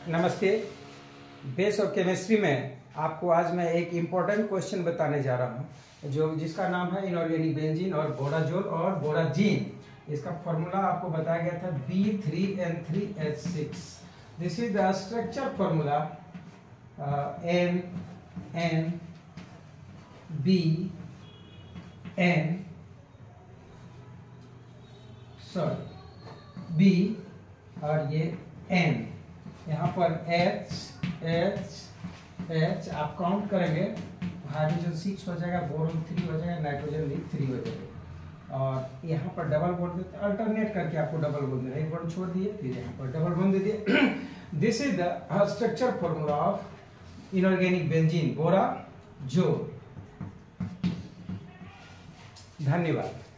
नमस्ते। बेस और केमिस्ट्री में आपको आज मैं एक इम्पोर्टेंट क्वेश्चन बताने जा रहा हूँ जो जिसका नाम है इनऑर्गेनिक बेंजीन और बोराजोल और बोराजीन। इसका फॉर्मूला आपको बताया गया था B3N3H6। This is the structure formula B और ये N, यहाँ पर H आप काउंट करेंगे, हाइड्रोजन 6 हो जाएगा, बोरोन 3 हो जाएगा, नाइट्रोजन भी 3 हो जाएगा। और यहाँ पर डबल बॉन्ड देते हैं, अल्टरनेट करके आपको डबल बॉन्ड देना, एक बॉन्ड छोड़ दिए फिर यहाँ पर डबल बॉन्ड दे दिए। This is the structure formula of inorganic benzene borazole. धन्यवाद।